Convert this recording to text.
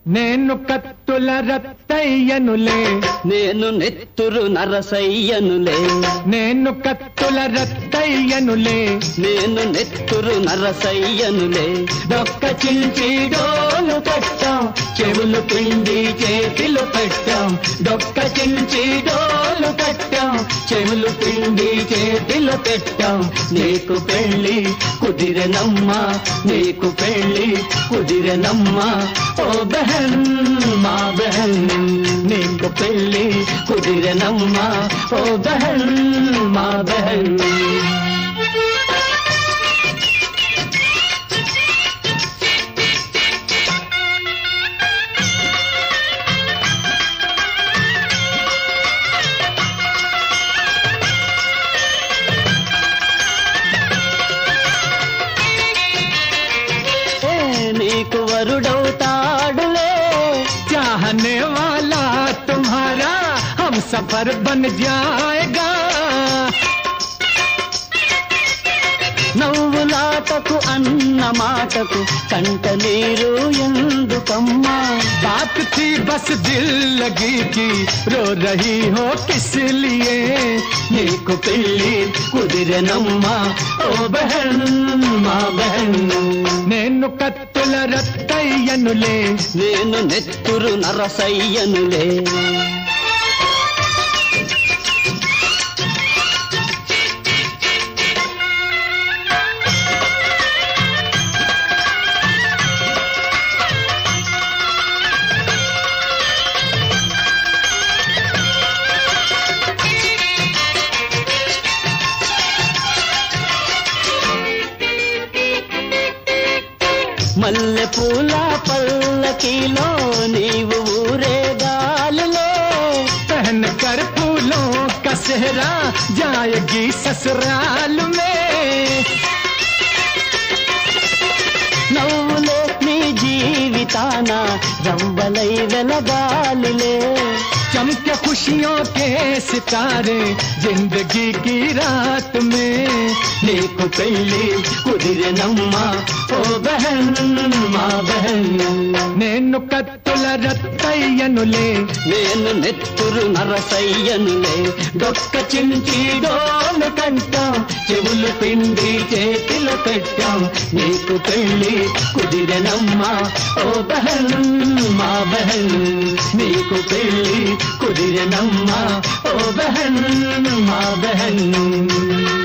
నేను కత్తుల రత్తయ్యనులే, నేను నెత్తురు నరసయ్యనులే. నేను కత్తుల రత్తయ్యనులే, నేను నెత్తురు నరసయ్యనులే. డొక్క చించి డోలు కట్టాం, చెవులు పిండి చేతిలో పెట్టాం. డొక్క చించి డోలు కట్టాం, చెవులు పిండి చేతిలో పెట్టాం. నీకు పెళ్ళి కుదిరెనమ్మా, నీకు పెళ్ళి కుదిరెనమ్మా ఓ బహన్ మా బహన్. నీకు పెళ్ళి కుదిరెనమ్మా ఓ బహన్ మా బహన్. నీకు వరుడవుతాడులే, चाहने वाला तुम्हारा हम सफर बन जाएगा. నవ్వులాటకు అన్న మాటకు కంట నీరు ఎందుకమ్మా. बात थी बस दिल लगी की, रो रही हो किस लिए. నీకు పెళ్ళి కుదిరెనమ్మా ఓ బహన్ మా బహన్. నేను కత్తుల రత్తయ్యనులే, నేను నెత్తురు నరసయ్యనులే. మల్లె పూల పల్లకిలో నీవు ఊరేగాలిలో. पहन कर फूलों का सेहरा जाएगी ससुराल में. నవ్వులే నీ జీవితాన రవ్వలై వెలగాలిలే. चमके खुशियों के सितारे जिंदगी की रात में. నీకు పెళ్ళి కుదిరెనమ్మా ఓ బహన్ మా బహన్. నేను కత్తుల రత్తయ్యనులే, నేను నెత్తురు నరసయ్యనులే. డొక్క చించి డోలు కంటాం, చెవులు పిండి చేతిలో పెట్టాం. నీకు పెళ్ళి కుదిరెనమ్మా ఓ బహన్ మా బహన్. నీకు పెళ్ళి కుదిరెనమ్మా ఓ బహన్ మా బహన్.